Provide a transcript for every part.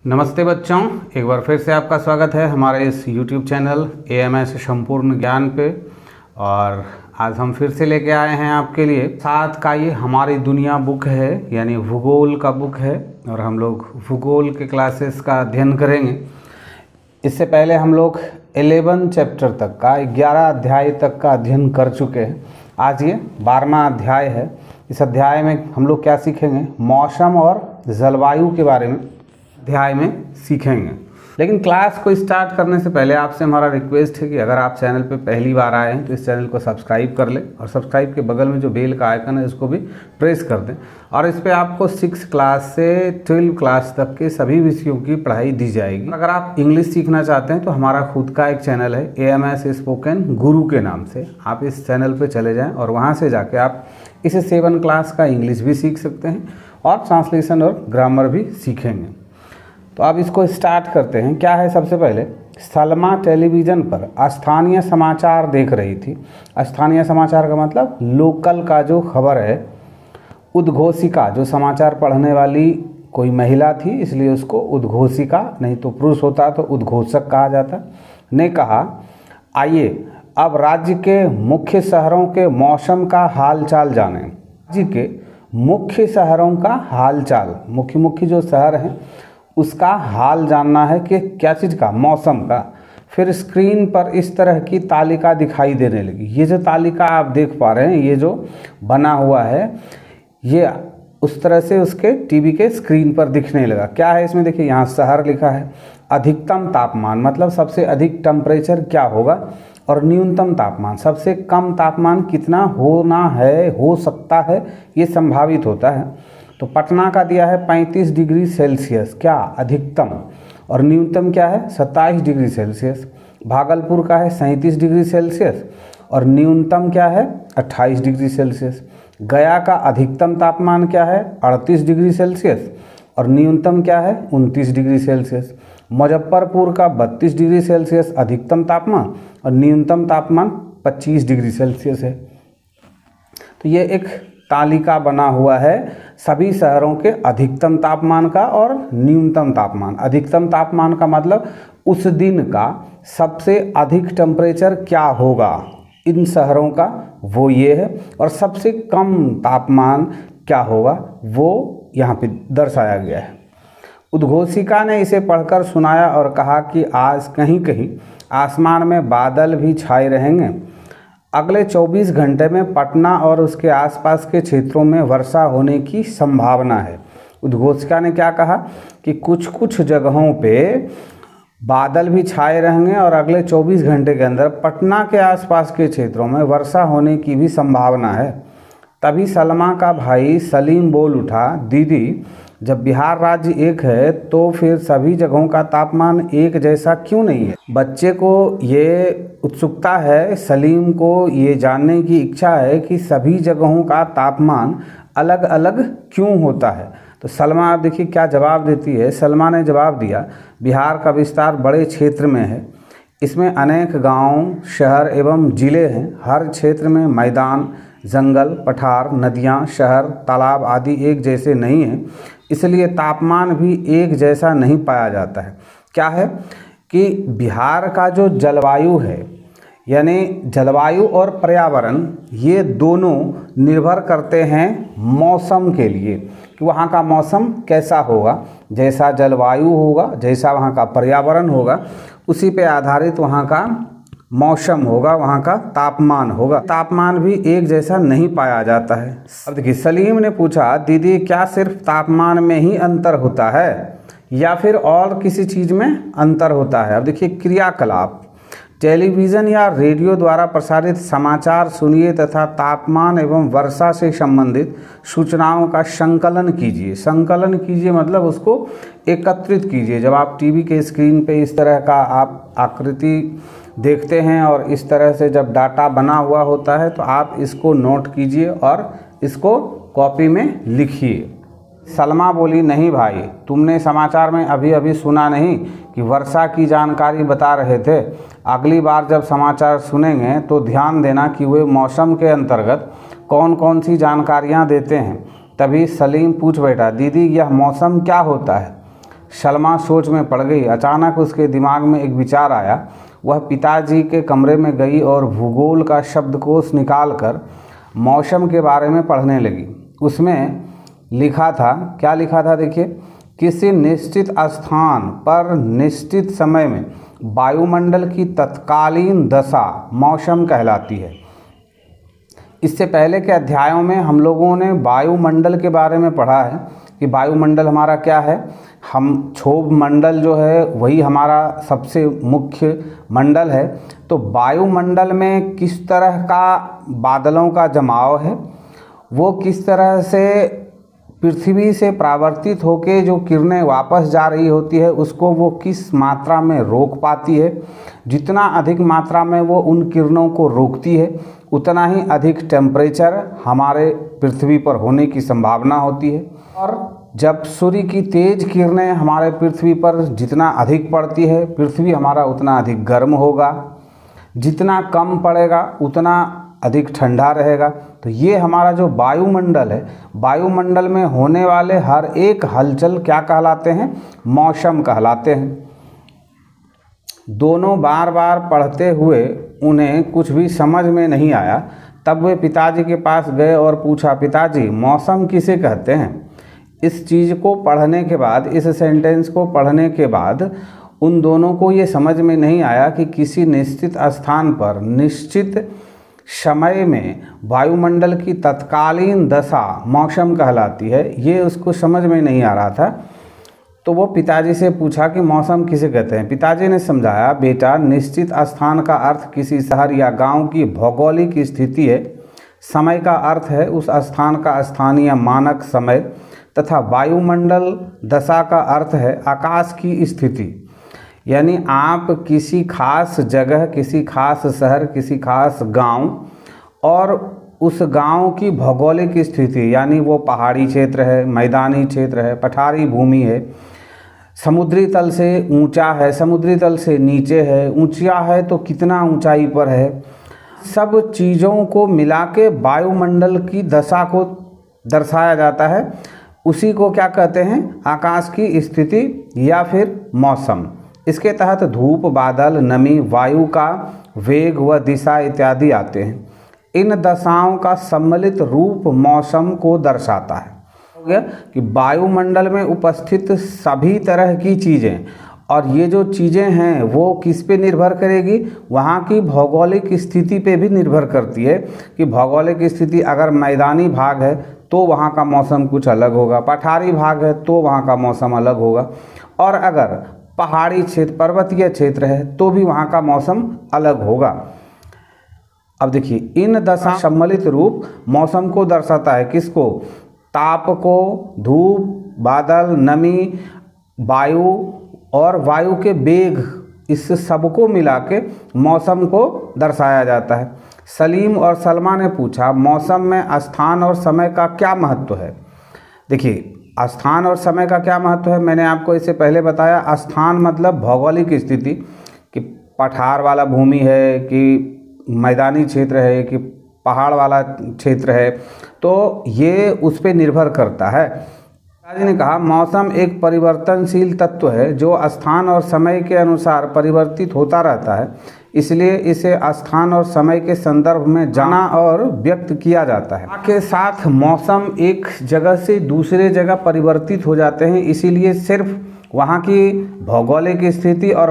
नमस्ते बच्चों, एक बार फिर से आपका स्वागत है हमारे इस YouTube चैनल AMS संपूर्ण ज्ञान पे। और आज हम फिर से लेके आए हैं आपके लिए 7 का ये हमारी दुनिया बुक है, यानी भूगोल का बुक है। और हम लोग भूगोल के क्लासेस का अध्ययन करेंगे। इससे पहले हम लोग 11 चैप्टर तक का 11 अध्याय तक का अध्ययन कर चुके हैं। आज ये 12वां अध्याय है। इस अध्याय में हम लोग क्या सीखेंगे? मौसम और जलवायु के बारे में अध्याय में सीखेंगे। लेकिन क्लास को स्टार्ट करने से पहले आपसे हमारा रिक्वेस्ट है कि अगर आप चैनल पे पहली बार आए हैं तो इस चैनल को सब्सक्राइब कर लें और सब्सक्राइब के बगल में जो बेल का आइकन है इसको भी प्रेस कर दें। और इस पे आपको 6 क्लास से 12 क्लास तक के सभी विषयों की पढ़ाई दी जाएगी। अगर आप इंग्लिश सीखना चाहते हैं तो हमारा खुद का एक चैनल है AMS स्पोकन गुरु के नाम से। आप इस चैनल पर चले जाएँ और वहाँ से जाके आप इस 7 क्लास का इंग्लिश भी सीख सकते हैं और ट्रांसलेशन और ग्रामर भी सीखेंगे। तो अब इसको स्टार्ट करते हैं। क्या है? सबसे पहले सलमा टेलीविज़न पर स्थानीय समाचार देख रही थी। स्थानीय समाचार का मतलब लोकल का जो खबर है। उद्घोषिका, जो समाचार पढ़ने वाली कोई महिला थी इसलिए उसको उद्घोषिका, नहीं तो पुरुष होता तो उद्घोषक कहा जाता, ने कहा, आइए अब राज्य के मुख्य शहरों के मौसम का हालचाल जानें। राज्य के मुख्य शहरों का हालचाल, मुख्य जो शहर हैं उसका हाल जानना है कि क्या चीज़ का? मौसम का। फिर स्क्रीन पर इस तरह की तालिका दिखाई देने लगी। ये जो तालिका आप देख पा रहे हैं, ये जो बना हुआ है, ये उस तरह से उसके टीवी के स्क्रीन पर दिखने लगा। क्या है इसमें? देखिए यहाँ शहर लिखा है। अधिकतम तापमान मतलब सबसे अधिक टेम्परेचर क्या होगा, और न्यूनतम तापमान सबसे कम तापमान कितना होना है, हो सकता है, ये संभावित होता है। तो पटना का दिया है 35 डिग्री सेल्सियस, क्या अधिकतम, और न्यूनतम क्या है? 27 डिग्री सेल्सियस। भागलपुर का है 37 डिग्री सेल्सियस और न्यूनतम क्या है? 28 डिग्री सेल्सियस। गया का अधिकतम तापमान क्या है? 38 डिग्री सेल्सियस और न्यूनतम क्या है? 29 डिग्री सेल्सियस। मुजफ्फरपुर का 32 डिग्री सेल्सियस अधिकतम तापमान और न्यूनतम तापमान 25 डिग्री सेल्सियस है। तो ये एक तालिका बना हुआ है सभी शहरों के अधिकतम तापमान का और न्यूनतम तापमान। अधिकतम तापमान का मतलब उस दिन का सबसे अधिक टेम्परेचर क्या होगा इन शहरों का, वो ये है। और सबसे कम तापमान क्या होगा वो यहाँ पे दर्शाया गया है। उद्घोषिका ने इसे पढ़कर सुनाया और कहा कि आज कहीं कहीं आसमान में बादल भी छाए रहेंगे। अगले 24 घंटे में पटना और उसके आसपास के क्षेत्रों में वर्षा होने की संभावना है। उद्घोषिका ने क्या कहा कि कुछ जगहों पे बादल भी छाए रहेंगे और अगले 24 घंटे के अंदर पटना के आसपास के क्षेत्रों में वर्षा होने की भी संभावना है। तभी सलमा का भाई सलीम बोल उठा, दीदी जब बिहार राज्य एक है तो फिर सभी जगहों का तापमान एक जैसा क्यों नहीं है? बच्चे को ये उत्सुकता है, सलीम को ये जानने की इच्छा है कि सभी जगहों का तापमान अलग अलग क्यों होता है। तो सलमा, आप देखिए क्या जवाब देती है। सलमा ने जवाब दिया, बिहार का विस्तार बड़े क्षेत्र में है। इसमें अनेक गांव, शहर एवं जिले हैं। हर क्षेत्र में मैदान, जंगल, पठार, नदियां, शहर, तालाब आदि एक जैसे नहीं हैं, इसलिए तापमान भी एक जैसा नहीं पाया जाता है। क्या है कि बिहार का जो जलवायु है, यानी जलवायु और पर्यावरण, ये दोनों निर्भर करते हैं मौसम के लिए कि वहाँ का मौसम कैसा होगा। जैसा जलवायु होगा, जैसा वहाँ का पर्यावरण होगा, उसी पे आधारित वहाँ का मौसम होगा, वहाँ का तापमान होगा। तापमान भी एक जैसा नहीं पाया जाता है। अब देखिए सलीम ने पूछा, दीदी क्या सिर्फ तापमान में ही अंतर होता है या फिर और किसी चीज़ में अंतर होता है? अब देखिए क्रियाकलाप, टेलीविज़न या रेडियो द्वारा प्रसारित समाचार सुनिए तथा तापमान एवं वर्षा से संबंधित सूचनाओं का संकलन कीजिए। संकलन कीजिए मतलब उसको एकत्रित कीजिए। जब आप टीवी के स्क्रीन पे इस तरह का आप आकृति देखते हैं और इस तरह से जब डाटा बना हुआ होता है तो आप इसको नोट कीजिए और इसको कॉपी में लिखिए। सलमा बोली, नहीं भाई, तुमने समाचार में अभी अभी सुना नहीं कि वर्षा की जानकारी बता रहे थे? अगली बार जब समाचार सुनेंगे तो ध्यान देना कि वे मौसम के अंतर्गत कौन कौन सी जानकारियां देते हैं। तभी सलीम पूछ बैठा, दीदी यह मौसम क्या होता है? सलमा सोच में पड़ गई। अचानक उसके दिमाग में एक विचार आया। वह पिताजी के कमरे में गई और भूगोल का शब्दकोश निकालकर मौसम के बारे में पढ़ने लगी। उसमें लिखा था, क्या लिखा था देखिए, किसी निश्चित स्थान पर निश्चित समय में वायुमंडल की तत्कालीन दशा मौसम कहलाती है। इससे पहले के अध्यायों में हम लोगों ने वायुमंडल के बारे में पढ़ा है कि वायुमंडल हमारा क्या है। हम क्षोभ मंडल जो है वही हमारा सबसे मुख्य मंडल है। तो वायुमंडल में किस तरह का बादलों का जमाव है, वो किस तरह से पृथ्वी से परावर्तित होकर जो किरणें वापस जा रही होती है उसको वो किस मात्रा में रोक पाती है। जितना अधिक मात्रा में वो उन किरणों को रोकती है उतना ही अधिक टेम्परेचर हमारे पृथ्वी पर होने की संभावना होती है। और जब सूर्य की तेज किरणें हमारे पृथ्वी पर जितना अधिक पड़ती है, पृथ्वी हमारा उतना अधिक गर्म होगा। जितना कम पड़ेगा उतना अधिक ठंडा रहेगा। तो ये हमारा जो वायुमंडल है, वायुमंडल में होने वाले हर एक हलचल क्या कहलाते हैं, मौसम कहलाते हैं। दोनों बार बार पढ़ते हुए उन्हें कुछ भी समझ में नहीं आया। तब वे पिताजी के पास गए और पूछा, पिताजी मौसम किसे कहते हैं? इस चीज़ को पढ़ने के बाद, इस सेंटेंस को पढ़ने के बाद उन दोनों को ये समझ में नहीं आया कि किसी निश्चित स्थान पर निश्चित समय में वायुमंडल की तत्कालीन दशा मौसम कहलाती है। ये उसको समझ में नहीं आ रहा था। तो वो पिताजी से पूछा कि मौसम किसे कहते हैं। पिताजी ने समझाया, बेटा निश्चित स्थान का अर्थ किसी शहर या गांव की भौगोलिक स्थिति है। समय का अर्थ है उस स्थान का स्थानीय मानक समय तथा वायुमंडल दशा का अर्थ है आकाश की स्थिति। यानी आप किसी खास जगह, किसी खास शहर, किसी खास गांव और उस गांव की भौगोलिक स्थिति, यानी वो पहाड़ी क्षेत्र है, मैदानी क्षेत्र है, पठारी भूमि है, समुद्री तल से ऊंचा है, समुद्री तल से नीचे है, ऊंचा है तो कितना ऊंचाई पर है, सब चीज़ों को मिला के वायुमंडल की दशा को दर्शाया जाता है। उसी को क्या कहते हैं, आकाश की स्थिति या फिर मौसम। इसके तहत धूप, बादल, नमी, वायु का वेग व दिशा इत्यादि आते हैं। इन दशाओं का सम्मिलित रूप मौसम को दर्शाता है। हो गया कि वायुमंडल में उपस्थित सभी तरह की चीज़ें, और ये जो चीज़ें हैं वो किस पे निर्भर करेगी, वहाँ की भौगोलिक स्थिति पे भी निर्भर करती है कि भौगोलिक स्थिति अगर मैदानी भाग है तो वहाँ का मौसम कुछ अलग होगा, पठारी भाग है तो वहाँ का मौसम अलग होगा, और अगर पहाड़ी क्षेत्र, पर्वतीय क्षेत्र है तो भी वहाँ का मौसम अलग होगा। अब देखिए, इन दशा सम्मिलित रूप मौसम को दर्शाता है। किसको? ताप को, धूप, बादल, नमी, वायु और वायु के वेग, इस सबको मिला के मौसम को दर्शाया जाता है। सलीम और सलमा ने पूछा, मौसम में स्थान और समय का क्या महत्व है? देखिए, स्थान और समय का क्या महत्व है, मैंने आपको इससे पहले बताया। स्थान मतलब भौगोलिक स्थिति, कि पठार वाला भूमि है कि मैदानी क्षेत्र है कि पहाड़ वाला क्षेत्र है, तो ये उस पर निर्भर करता है। पिताजी ने कहा, मौसम एक परिवर्तनशील तत्व है जो स्थान और समय के अनुसार परिवर्तित होता रहता है, इसलिए इसे स्थान और समय के संदर्भ में जाना और व्यक्त किया जाता है। के साथ मौसम एक जगह से दूसरे जगह परिवर्तित हो जाते हैं, इसीलिए सिर्फ वहाँ की भौगोलिक स्थिति और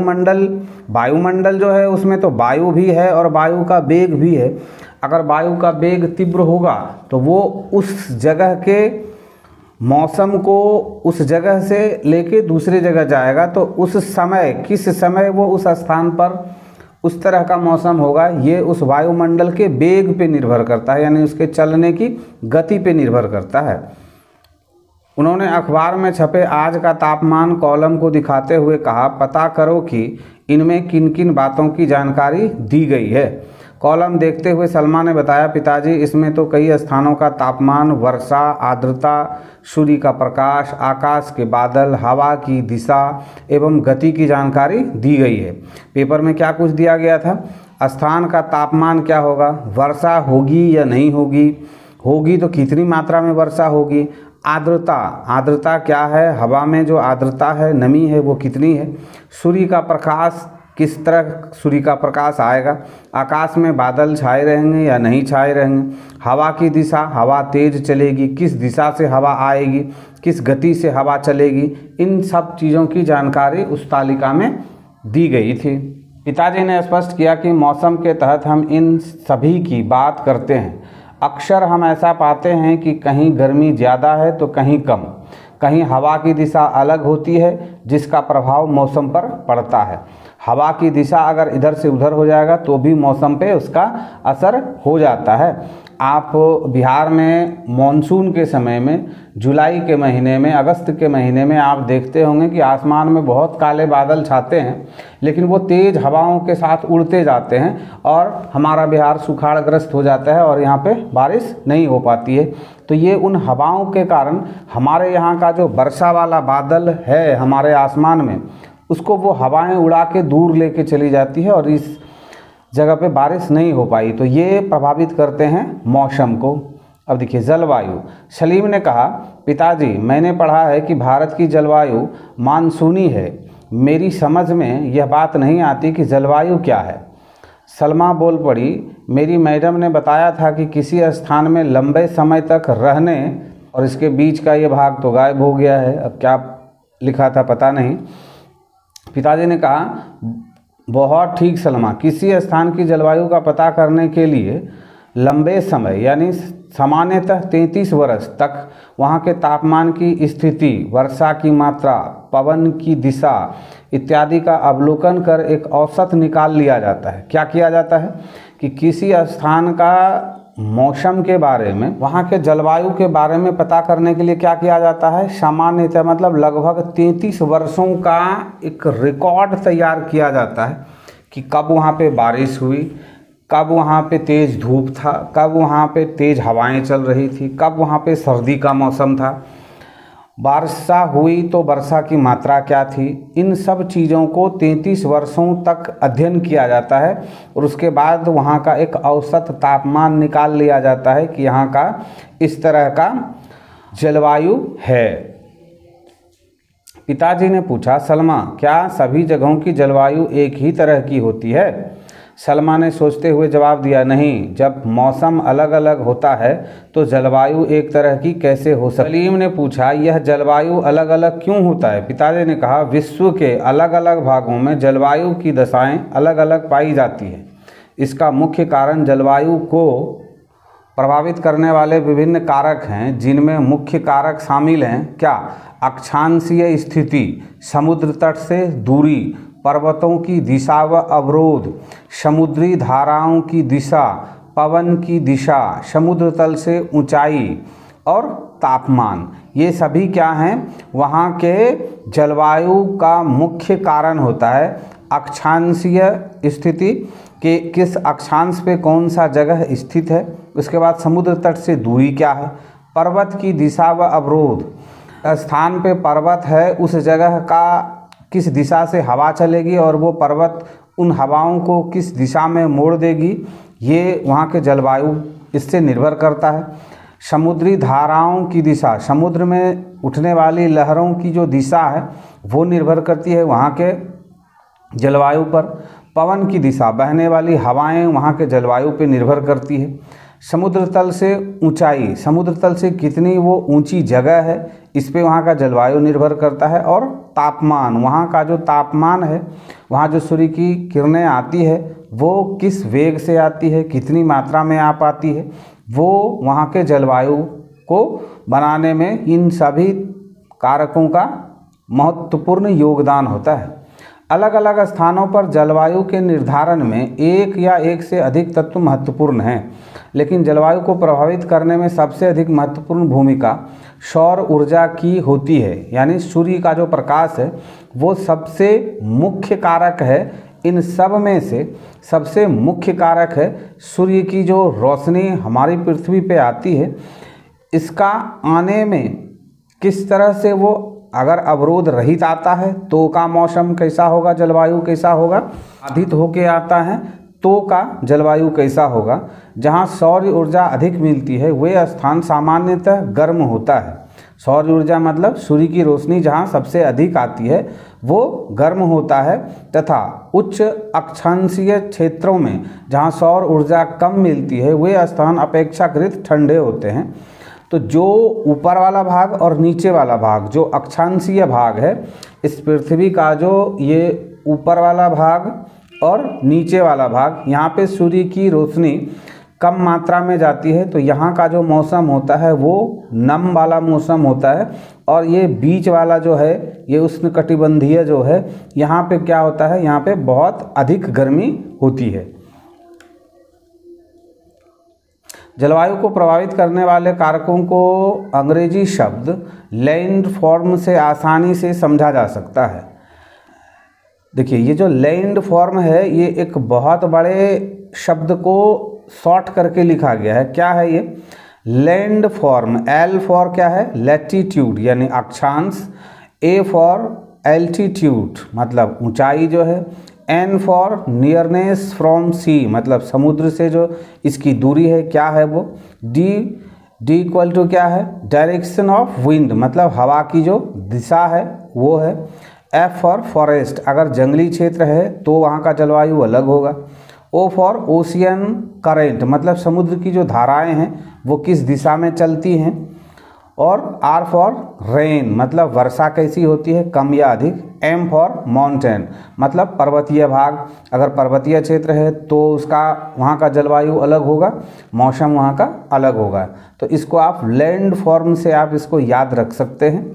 वायुमंडल जो है उसमें तो वायु भी है और वायु का वेग भी है। अगर वायु का वेग तीव्र होगा तो वो उस जगह के मौसम को उस जगह से लेके दूसरे जगह जाएगा, तो उस समय, किस समय वो उस स्थान पर उस तरह का मौसम होगा, ये उस वायुमंडल के वेग पे निर्भर करता है, यानी उसके चलने की गति पे निर्भर करता है। उन्होंने अखबार में छपे आज का तापमान कॉलम को दिखाते हुए कहा, पता करो कि इनमें किन किन बातों की जानकारी दी गई है। कॉलम देखते हुए सलमा ने बताया, पिताजी इसमें तो कई स्थानों का तापमान, वर्षा, आर्द्रता, सूर्य का प्रकाश, आकाश के बादल, हवा की दिशा एवं गति की जानकारी दी गई है। पेपर में क्या कुछ दिया गया था? स्थान का तापमान क्या होगा, वर्षा होगी या नहीं होगी, होगी तो कितनी मात्रा में वर्षा होगी, आर्द्रता, आर्द्रता क्या है, हवा में जो आर्द्रता है, नमी है, वो कितनी है। सूर्य का प्रकाश, किस तरह सूर्य का प्रकाश आएगा, आकाश में बादल छाए रहेंगे या नहीं छाए रहेंगे, हवा की दिशा, हवा तेज चलेगी, किस दिशा से हवा आएगी, किस गति से हवा चलेगी, इन सब चीज़ों की जानकारी उस तालिका में दी गई थी। पिताजी ने स्पष्ट किया कि मौसम के तहत हम इन सभी की बात करते हैं। अक्सर हम ऐसा पाते हैं कि कहीं गर्मी ज़्यादा है तो कहीं कम, कहीं हवा की दिशा अलग होती है जिसका प्रभाव मौसम पर पड़ता है। हवा की दिशा अगर इधर से उधर हो जाएगा तो भी मौसम पे उसका असर हो जाता है। आप बिहार में मॉनसून के समय में, जुलाई के महीने में, अगस्त के महीने में आप देखते होंगे कि आसमान में बहुत काले बादल छाते हैं, लेकिन वो तेज़ हवाओं के साथ उड़ते जाते हैं और हमारा बिहार सुखाड़ग्रस्त हो जाता है और यहाँ पे बारिश नहीं हो पाती है। तो ये उन हवाओं के कारण हमारे यहाँ का जो वर्षा वाला बादल है हमारे आसमान में, उसको वो हवाएं उड़ा के दूर लेके चली जाती है और इस जगह पे बारिश नहीं हो पाई। तो ये प्रभावित करते हैं मौसम को। अब देखिए जलवायु। सलीम ने कहा, पिताजी मैंने पढ़ा है कि भारत की जलवायु मानसूनी है। मेरी समझ में यह बात नहीं आती कि जलवायु क्या है। सलमा बोल पड़ी, मेरी मैडम ने बताया था कि किसी स्थान में लंबे समय तक रहने, और इसके बीच का ये भाग तो गायब हो गया है, अब क्या लिखा था पता नहीं। पिताजी ने कहा, बहुत ठीक सलमा, किसी स्थान की जलवायु का पता करने के लिए लंबे समय यानी सामान्यतः 33 वर्ष तक वहाँ के तापमान की स्थिति, वर्षा की मात्रा, पवन की दिशा इत्यादि का अवलोकन कर एक औसत निकाल लिया जाता है। क्या किया जाता है कि किसी स्थान का मौसम के बारे में, वहाँ के जलवायु के बारे में पता करने के लिए क्या किया जाता है, सामान्यतः मतलब लगभग 33 वर्षों का एक रिकॉर्ड तैयार किया जाता है कि कब वहाँ पे बारिश हुई, कब वहाँ पे तेज़ धूप था, कब वहाँ पे तेज़ हवाएं चल रही थी, कब वहाँ पे सर्दी का मौसम था, वर्षा हुई तो वर्षा की मात्रा क्या थी। इन सब चीज़ों को 33 वर्षों तक अध्ययन किया जाता है और उसके बाद वहाँ का एक औसत तापमान निकाल लिया जाता है कि यहाँ का इस तरह का जलवायु है। पिताजी ने पूछा, सलमा क्या सभी जगहों की जलवायु एक ही तरह की होती है? सलमा ने सोचते हुए जवाब दिया, नहीं, जब मौसम अलग अलग होता है तो जलवायु एक तरह की कैसे हो सकती। सलीम ने पूछा, यह जलवायु अलग अलग क्यों होता है? पिताजी ने कहा, विश्व के अलग अलग भागों में जलवायु की दशाएं अलग अलग पाई जाती हैं। इसका मुख्य कारण जलवायु को प्रभावित करने वाले विभिन्न कारक हैं, जिनमें मुख्य कारक शामिल हैं क्या? अक्षांशीय स्थिति, समुद्र तट से दूरी, पर्वतों की दिशा व अवरोध, समुद्री धाराओं की दिशा, पवन की दिशा, समुद्र तल से ऊंचाई और तापमान। ये सभी क्या हैं? वहाँ के जलवायु का मुख्य कारण होता है। अक्षांशीय स्थिति के किस अक्षांश पे कौन सा जगह स्थित है, उसके बाद समुद्र तट से दूरी क्या है, पर्वत की दिशा व अवरोध, स्थान पे पर्वत है उस जगह का किस दिशा से हवा चलेगी और वो पर्वत उन हवाओं को किस दिशा में मोड़ देगी, ये वहाँ के जलवायु इससे निर्भर करता है। समुद्री धाराओं की दिशा, समुद्र में उठने वाली लहरों की जो दिशा है वो निर्भर करती है वहाँ के जलवायु पर। पवन की दिशा, बहने वाली हवाएं वहाँ के जलवायु पे निर्भर करती है। समुद्र तल से ऊंचाई, समुद्र तल से कितनी वो ऊंची जगह है, इस पे वहाँ का जलवायु निर्भर करता है। और तापमान, वहाँ का जो तापमान है, वहाँ जो सूर्य की किरणें आती है वो किस वेग से आती है, कितनी मात्रा में आ पाती है, वो वहाँ के जलवायु को बनाने में इन सभी कारकों का महत्वपूर्ण योगदान होता है। अलग अलग स्थानों पर जलवायु के निर्धारण में एक या एक से अधिक तत्व महत्वपूर्ण हैं, लेकिन जलवायु को प्रभावित करने में सबसे अधिक महत्वपूर्ण भूमिका सौर ऊर्जा की होती है। यानी सूर्य का जो प्रकाश है वो सबसे मुख्य कारक है। इन सब में से सबसे मुख्य कारक है सूर्य की जो रोशनी हमारी पृथ्वी पे आती है, इसका आने में किस तरह से वो अगर अवरोध रहित आता है तो का मौसम कैसा होगा, जलवायु कैसा होगा, बाधित होके आता है तो का जलवायु कैसा होगा। जहाँ सौर ऊर्जा अधिक मिलती है वे स्थान सामान्यतः गर्म होता है। सौर ऊर्जा मतलब सूर्य की रोशनी जहाँ सबसे अधिक आती है वो गर्म होता है, तथा उच्च अक्षांशीय क्षेत्रों में जहाँ सौर ऊर्जा कम मिलती है वे स्थान अपेक्षाकृत ठंडे होते हैं। तो जो ऊपर वाला भाग और नीचे वाला भाग, जो अक्षांशीय भाग है इस पृथ्वी का, जो ये ऊपर वाला भाग और नीचे वाला भाग, यहाँ पे सूर्य की रोशनी कम मात्रा में जाती है, तो यहाँ का जो मौसम होता है वो नम वाला मौसम होता है। और ये बीच वाला जो है ये उष्णकटिबंधीय जो है, यहाँ पे क्या होता है, यहाँ पे बहुत अधिक गर्मी होती है। जलवायु को प्रभावित करने वाले कारकों को अंग्रेजी शब्द लैंडफॉर्म से आसानी से समझा जा सकता है। देखिए ये जो लैंडफॉर्म है ये एक बहुत बड़े शब्द को शॉर्ट करके लिखा गया है। क्या है ये लैंडफॉर्म? एल फॉर क्या है, लैटिट्यूड यानी अक्षांश, ए फॉर एल्टीट्यूड मतलब ऊंचाई जो है, N for nearness from sea मतलब समुद्र से जो इसकी दूरी है क्या है वो, डी इक्वल टू क्या है, डायरेक्शन ऑफ विंड मतलब हवा की जो दिशा है वो है, एफ फॉर फॉरेस्ट अगर जंगली क्षेत्र है तो वहाँ का जलवायु अलग होगा, ओ फॉर ओशियन करेंट मतलब समुद्र की जो धाराएं हैं वो किस दिशा में चलती हैं, और आर फॉर रेन मतलब वर्षा कैसी होती है, कम या अधिक, एम फॉर माउंटेन मतलब पर्वतीय भाग, अगर पर्वतीय क्षेत्र है तो उसका वहाँ का जलवायु अलग होगा, मौसम वहाँ का अलग होगा। तो इसको आप लैंड फॉर्म से आप इसको याद रख सकते हैं।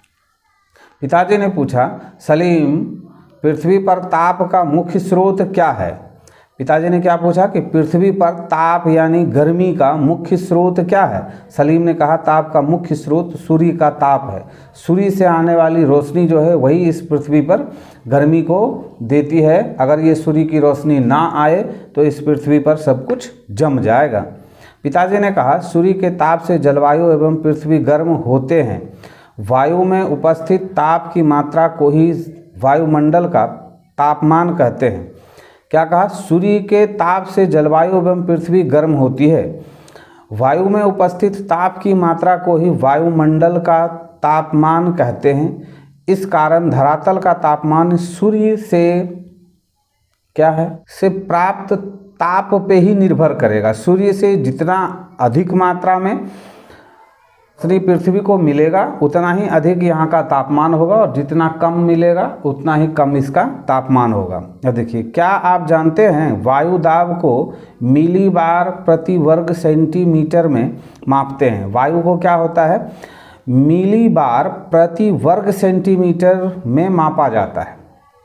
पिताजी ने पूछा, सलीम पृथ्वी पर ताप का मुख्य स्रोत क्या है? पिताजी ने क्या पूछा कि पृथ्वी पर ताप यानी गर्मी का मुख्य स्रोत क्या है? सलीम ने कहा ताप का मुख्य स्रोत सूर्य का ताप है। सूर्य से आने वाली रोशनी जो है वही इस पृथ्वी पर गर्मी को देती है। अगर ये सूर्य की रोशनी ना आए तो इस पृथ्वी पर सब कुछ जम जाएगा। पिताजी ने कहा सूर्य के ताप से जलवायु एवं पृथ्वी गर्म होते हैं। वायु में उपस्थित ताप की मात्रा को ही वायुमंडल का तापमान कहते हैं। क्या कहा? सूर्य के ताप से जलवायु एवं पृथ्वी गर्म होती है। वायु में उपस्थित ताप की मात्रा को ही वायुमंडल का तापमान कहते हैं। इस कारण धरातल का तापमान सूर्य से क्या है, से प्राप्त ताप पे ही निर्भर करेगा। सूर्य से जितना अधिक मात्रा में पृथ्वी को मिलेगा उतना ही अधिक यहाँ का तापमान होगा, और जितना कम मिलेगा उतना ही कम इसका तापमान होगा। अब देखिए, क्या आप जानते हैं वायु दाब को मिलीबार प्रति वर्ग सेंटीमीटर में मापते हैं? वायु को क्या होता है, मिलीबार प्रति वर्ग सेंटीमीटर में मापा जाता है।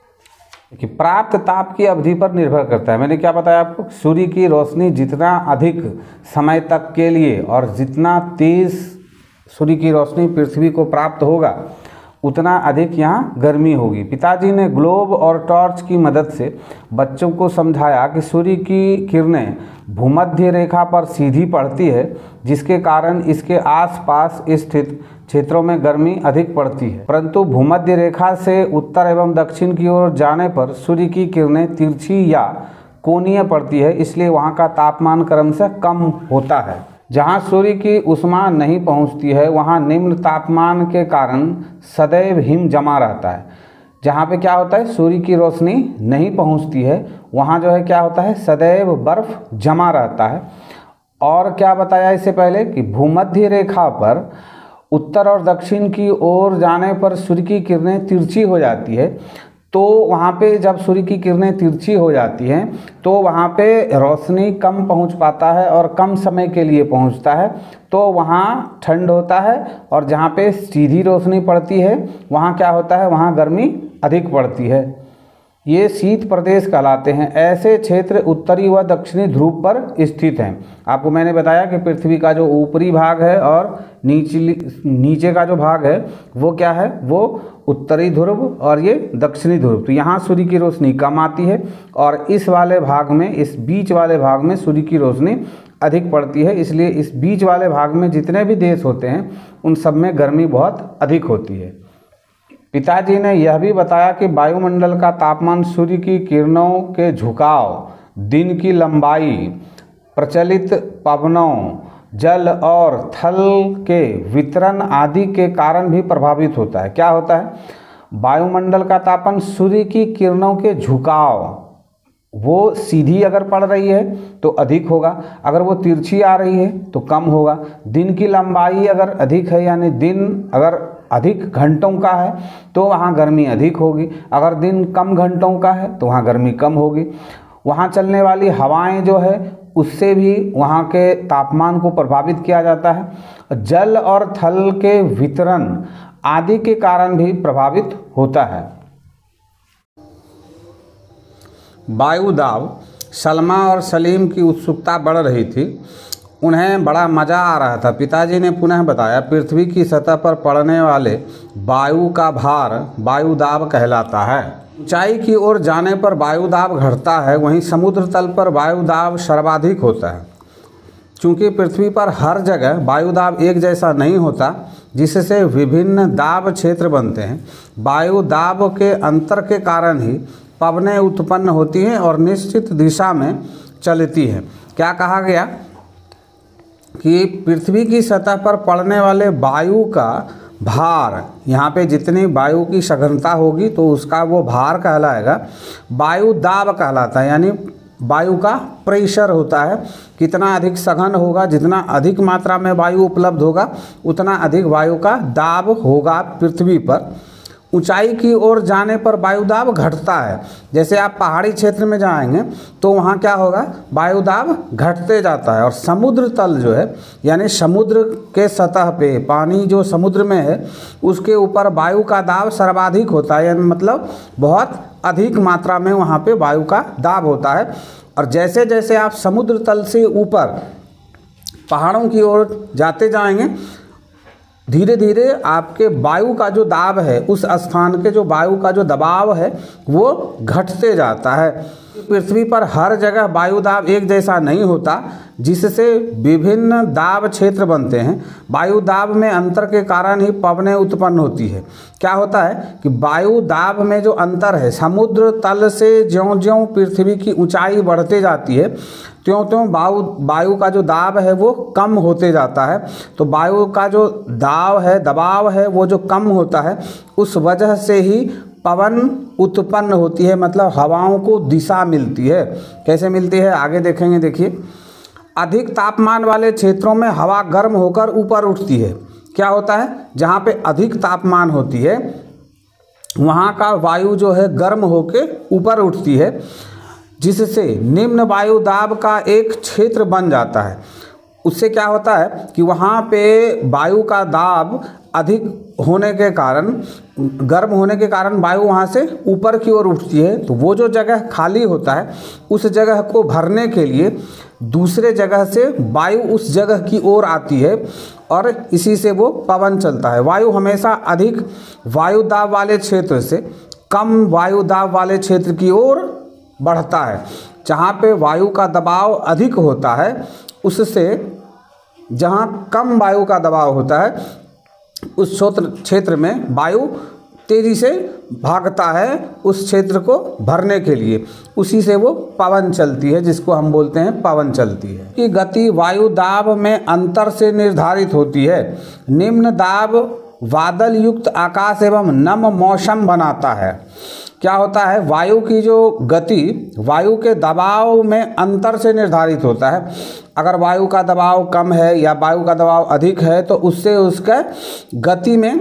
कि प्राप्त ताप की अवधि पर निर्भर करता है। मैंने क्या बताया आपको, सूर्य की रोशनी जितना अधिक समय तक के लिए और जितना तेज सूर्य की रोशनी पृथ्वी को प्राप्त होगा उतना अधिक यहाँ गर्मी होगी। पिताजी ने ग्लोब और टॉर्च की मदद से बच्चों को समझाया कि सूर्य की किरणें भूमध्य रेखा पर सीधी पड़ती है, जिसके कारण इसके आसपास स्थित क्षेत्रों में गर्मी अधिक पड़ती है, परंतु भूमध्य रेखा से उत्तर एवं दक्षिण की ओर जाने पर सूर्य की किरणें तिरछी या कोणीय पड़ती है, इसलिए वहाँ का तापमान क्रमशः कम होता है। जहाँ सूर्य की ऊष्मा नहीं पहुँचती है वहाँ निम्न तापमान के कारण सदैव हिम जमा रहता है। जहाँ पे क्या होता है, सूर्य की रोशनी नहीं पहुँचती है वहाँ जो है क्या होता है, सदैव बर्फ जमा रहता है। और क्या बताया इससे पहले कि भूमध्य रेखा पर उत्तर और दक्षिण की ओर जाने पर सूर्य की किरणें तिरछी हो जाती है। तो वहाँ पे जब सूर्य की किरणें तिरछी हो जाती हैं तो वहाँ पे रोशनी कम पहुँच पाता है और कम समय के लिए पहुँचता है, तो वहाँ ठंड होता है। और जहाँ पे सीधी रोशनी पड़ती है वहाँ क्या होता है, वहाँ गर्मी अधिक पड़ती है। ये शीत प्रदेश कहलाते हैं। ऐसे क्षेत्र उत्तरी व दक्षिणी ध्रुव पर स्थित हैं। आपको मैंने बताया कि पृथ्वी का जो ऊपरी भाग है और नीचे का जो भाग है वो क्या है, वो उत्तरी ध्रुव और ये दक्षिणी ध्रुव। तो यहाँ सूर्य की रोशनी कम आती है और इस वाले भाग में, इस बीच वाले भाग में सूर्य की रोशनी अधिक पड़ती है। इसलिए इस बीच वाले भाग में जितने भी देश होते हैं उन सब में गर्मी बहुत अधिक होती है। पिताजी ने यह भी बताया कि वायुमंडल का तापमान सूर्य की किरणों के झुकाव, दिन की लंबाई, प्रचलित पवनों, जल और थल के वितरण आदि के कारण भी प्रभावित होता है। क्या होता है? वायुमंडल का तापन सूर्य की किरणों के झुकाव, वो सीधी अगर पड़ रही है तो अधिक होगा, अगर वो तिरछी आ रही है तो कम होगा। दिन की लंबाई अगर अधिक है, यानी दिन अगर अधिक घंटों का है तो वहाँ गर्मी अधिक होगी, अगर दिन कम घंटों का है तो वहाँ गर्मी कम होगी। वहाँ चलने वाली हवाएं जो है उससे भी वहाँ के तापमान को प्रभावित किया जाता है। जल और थल के वितरण आदि के कारण भी प्रभावित होता है। वायु दाब। सलमा और सलीम की उत्सुकता बढ़ रही थी, उन्हें बड़ा मज़ा आ रहा था। पिताजी ने पुनः बताया, पृथ्वी की सतह पर पड़ने वाले वायु का भार वायु दाब कहलाता है। ऊंचाई की ओर जाने पर वायु दाब घटता है, वहीं समुद्र तल पर वायु दाब सर्वाधिक होता है। चूँकि पृथ्वी पर हर जगह वायु दाब एक जैसा नहीं होता, जिससे विभिन्न दाब क्षेत्र बनते हैं। वायु दाब के अंतर के कारण ही पवनें उत्पन्न होती हैं और निश्चित दिशा में चलती हैं। क्या कहा गया कि पृथ्वी की सतह पर पड़ने वाले वायु का भार, यहाँ पे जितनी वायु की सघनता होगी तो उसका वो भार कहलाएगा, वायु दाब कहलाता है। यानी वायु का प्रेशर होता है, कितना अधिक सघन होगा, जितना अधिक मात्रा में वायु उपलब्ध होगा उतना अधिक वायु का दाब होगा पृथ्वी पर। ऊंचाई की ओर जाने पर वायु दाब घटता है। जैसे आप पहाड़ी क्षेत्र में जाएंगे तो वहाँ क्या होगा, वायु दाब घटते जाता है। और समुद्र तल जो है, यानी समुद्र के सतह पे पानी जो समुद्र में है उसके ऊपर वायु का दाब सर्वाधिक होता है, यानी मतलब बहुत अधिक मात्रा में वहाँ पे वायु का दाब होता है। और जैसे जैसे आप समुद्र तल से ऊपर पहाड़ों की ओर जाते जाएंगे, धीरे धीरे आपके वायु का जो दाब है, उस स्थान के जो वायु का जो दबाव है वो घटते जाता है। पृथ्वी पर हर जगह वायु दाब एक जैसा नहीं होता, जिससे विभिन्न दाब क्षेत्र बनते हैं। वायु दाब में अंतर के कारण ही पवनें उत्पन्न होती है। क्या होता है कि वायु दाब में जो अंतर है, समुद्र तल से ज्यों-ज्यों पृथ्वी की ऊंचाई बढ़ते जाती है त्यों-त्यों वायु का जो दाब है वो कम होते जाता है। तो वायु का जो दाब है, दबाव है, वो जो कम होता है, उस वजह से ही पवन उत्पन्न होती है, मतलब हवाओं को दिशा मिलती है। कैसे मिलती है आगे देखेंगे। देखिए, अधिक तापमान वाले क्षेत्रों में हवा गर्म होकर ऊपर उठती है। क्या होता है, जहाँ पे अधिक तापमान होती है वहाँ का वायु जो है गर्म होके ऊपर उठती है, जिससे निम्न वायु दाब का एक क्षेत्र बन जाता है। उससे क्या होता है कि वहाँ पे वायु का दाब अधिक होने के कारण, गर्म होने के कारण वायु वहाँ से ऊपर की ओर उठती है। तो वो जो जगह खाली होता है उस जगह को भरने के लिए दूसरे जगह से वायु उस जगह की ओर आती है और इसी से वो पवन चलता है। वायु हमेशा अधिक वायु दाब वाले क्षेत्र से कम वायु दाब वाले क्षेत्र की ओर बढ़ता है। जहाँ पे वायु का दबाव अधिक होता है उससे जहाँ कम वायु का दबाव होता है उस क्षेत्र में वायु तेजी से भागता है उस क्षेत्र को भरने के लिए, उसी से वो पवन चलती है, जिसको हम बोलते हैं पवन चलती है। कि गति वायु दाब में अंतर से निर्धारित होती है। निम्न दाब बादल युक्त आकाश एवं नम मौसम बनाता है। क्या होता है, वायु की जो गति वायु के दबाव में अंतर से निर्धारित होता है। अगर वायु का दबाव कम है या वायु का दबाव अधिक है तो उससे उसका गति में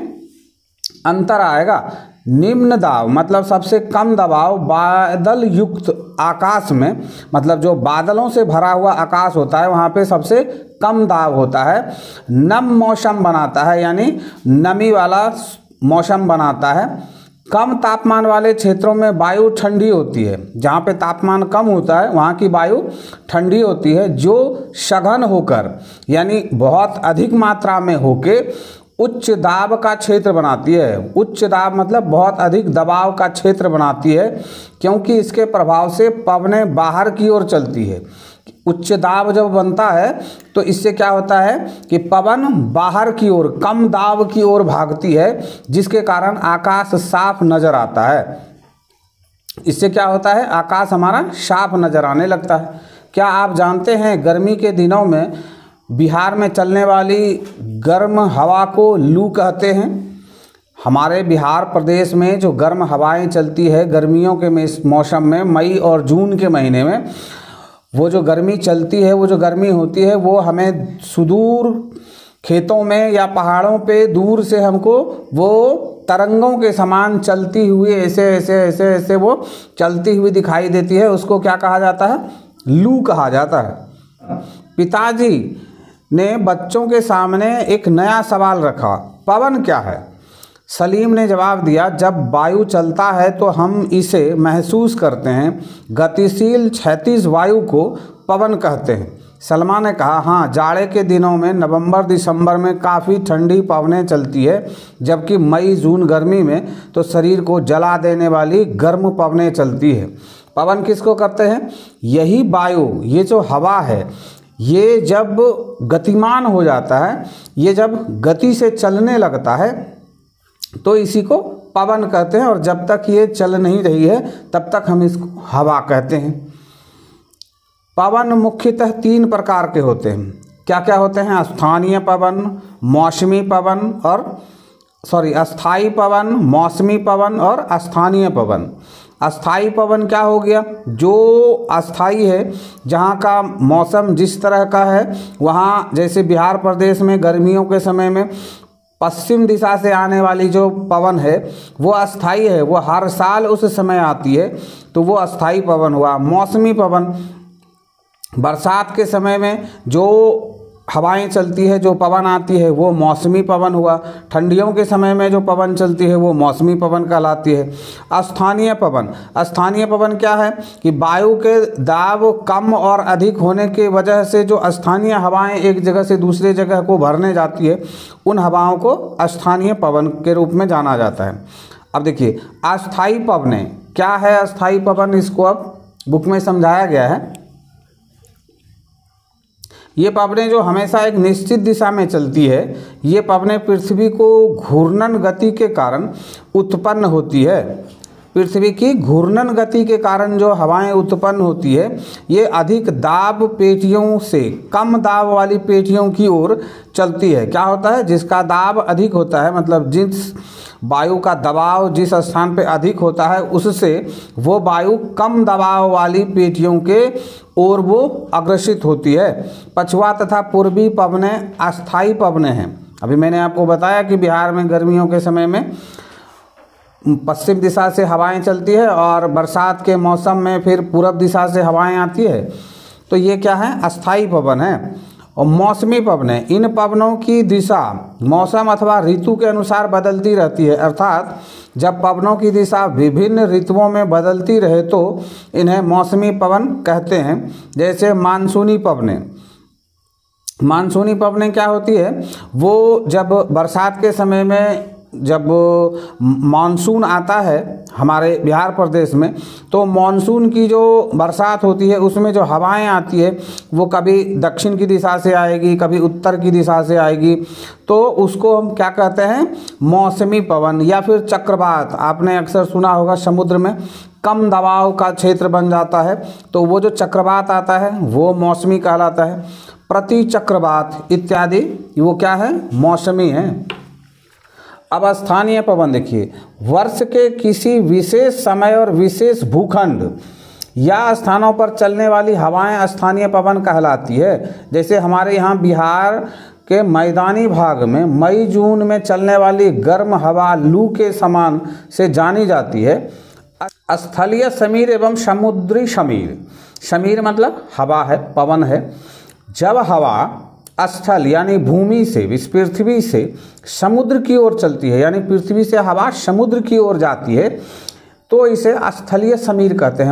अंतर आएगा। निम्न दाब मतलब सबसे कम दबाव बादल युक्त आकाश में, मतलब जो बादलों से भरा हुआ आकाश होता है वहाँ पे सबसे कम दाब होता है। नम मौसम बनाता है, यानी नमी वाला मौसम बनाता है। कम तापमान वाले क्षेत्रों में वायु ठंडी होती है। जहाँ पे तापमान कम होता है वहाँ की वायु ठंडी होती है, जो सघन होकर यानी बहुत अधिक मात्रा में होके उच्च दाब का क्षेत्र बनाती है। उच्च दाब मतलब बहुत अधिक दबाव का क्षेत्र बनाती है, क्योंकि इसके प्रभाव से पवनें बाहर की ओर चलती है। उच्च दाब जब बनता है तो इससे क्या होता है कि पवन बाहर की ओर, कम दाब की ओर भागती है, जिसके कारण आकाश साफ नजर आता है। इससे क्या होता है, आकाश हमारा साफ नजर आने लगता है। क्या आप जानते हैं गर्मी के दिनों में बिहार में चलने वाली गर्म हवा को लू कहते हैं। हमारे बिहार प्रदेश में जो गर्म हवाएं चलती है गर्मियों के मौसम में, मई और जून के महीने में, वो जो गर्मी चलती है, वो जो गर्मी होती है, वो हमें सुदूर खेतों में या पहाड़ों पे दूर से हमको वो तरंगों के समान चलती हुई ऐसे ऐसे ऐसे ऐसे वो चलती हुई दिखाई देती है। उसको क्या कहा जाता है? लू कहा जाता है। पिताजी ने बच्चों के सामने एक नया सवाल रखा, पवन क्या है? सलीम ने जवाब दिया, जब वायु चलता है तो हम इसे महसूस करते हैं। गतिशील क्षैतिज वायु को पवन कहते हैं। सलमा ने कहा, हाँ, जाड़े के दिनों में नवंबर दिसंबर में काफ़ी ठंडी पवनें चलती है, जबकि मई जून गर्मी में तो शरीर को जला देने वाली गर्म पवनें चलती है। पवन किसको कहते हैं? यही वायु, ये जो हवा है, ये जब गतिमान हो जाता है, ये जब गति से चलने लगता है तो इसी को पवन कहते हैं। और जब तक ये चल नहीं रही है तब तक हम इसको हवा कहते हैं। पवन मुख्यतः 3 प्रकार के होते हैं। क्या क्या होते हैं? स्थानीय पवन, मौसमी पवन और अस्थाई पवन, मौसमी पवन और अस्थानीय पवन। अस्थाई पवन क्या हो गया? जो अस्थाई है, जहाँ का मौसम जिस तरह का है, वहाँ जैसे बिहार प्रदेश में गर्मियों के समय में पश्चिम दिशा से आने वाली जो पवन है वो अस्थाई है, वो हर साल उस समय आती है, तो वो अस्थाई पवन हुआ। मौसमी पवन, बरसात के समय में जो हवाएं चलती है, जो पवन आती है, वो मौसमी पवन हुआ। ठंडियों के समय में जो पवन चलती है वो मौसमी पवन कहलाती है। स्थानीय पवन, स्थानीय पवन क्या है कि वायु के दाब कम और अधिक होने की वजह से जो स्थानीय हवाएं एक जगह से दूसरे जगह को भरने जाती है, उन हवाओं को स्थानीय पवन के रूप में जाना जाता है। अब देखिए, अस्थाई पवनें क्या है? अस्थाई पवन, इसको अब बुक में समझाया गया है। ये पवनें जो हमेशा एक निश्चित दिशा में चलती है, ये पवनें पृथ्वी को घूर्णन गति के कारण उत्पन्न होती है। पृथ्वी की घूर्णन गति के कारण जो हवाएं उत्पन्न होती है, ये अधिक दाब पेटियों से कम दाब वाली पेटियों की ओर चलती है। क्या होता है? जिसका दाब अधिक होता है, मतलब जिस वायु का दबाव जिस स्थान पे अधिक होता है, उससे वो वायु कम दबाव वाली पेटियों के ओर वो अग्रसित होती है। पछुआ तथा पूर्वी पवनें अस्थाई पवनें हैं। अभी मैंने आपको बताया कि बिहार में गर्मियों के समय में पश्चिम दिशा से हवाएं चलती है और बरसात के मौसम में फिर पूरब दिशा से हवाएं आती है, तो ये क्या है? अस्थाई पवन है। और मौसमी पवनें, इन पवनों की दिशा मौसम अथवा ऋतु के अनुसार बदलती रहती है। अर्थात जब पवनों की दिशा विभिन्न ऋतुओं में बदलती रहे तो इन्हें मौसमी पवन कहते हैं। जैसे मानसूनी पवनें, मानसूनी पवनें क्या होती है? वो जब बरसात के समय में जब मानसून आता है हमारे बिहार प्रदेश में, तो मानसून की जो बरसात होती है उसमें जो हवाएं आती है वो कभी दक्षिण की दिशा से आएगी, कभी उत्तर की दिशा से आएगी, तो उसको हम क्या कहते हैं? मौसमी पवन या फिर चक्रवात। आपने अक्सर सुना होगा समुद्र में कम दबाव का क्षेत्र बन जाता है, तो वो जो चक्रवात आता है वो मौसमी कहलाता है। प्रति चक्रवात इत्यादि वो क्या है? मौसमी है। अब स्थानीय पवन देखिए, वर्ष के किसी विशेष समय और विशेष भूखंड या स्थानों पर चलने वाली हवाएं स्थानीय पवन कहलाती है। जैसे हमारे यहाँ बिहार के मैदानी भाग में मई जून में चलने वाली गर्म हवा लू के समान से जानी जाती है। स्थलीय समीर एवं समुद्री समीर, समीर मतलब हवा है, पवन है। जब हवा स्थल यानी भूमि से, इस पृथ्वी से समुद्र की ओर चलती है, यानी पृथ्वी से हवा समुद्र की ओर जाती है, तो इसे स्थलीय समीर कहते हैं।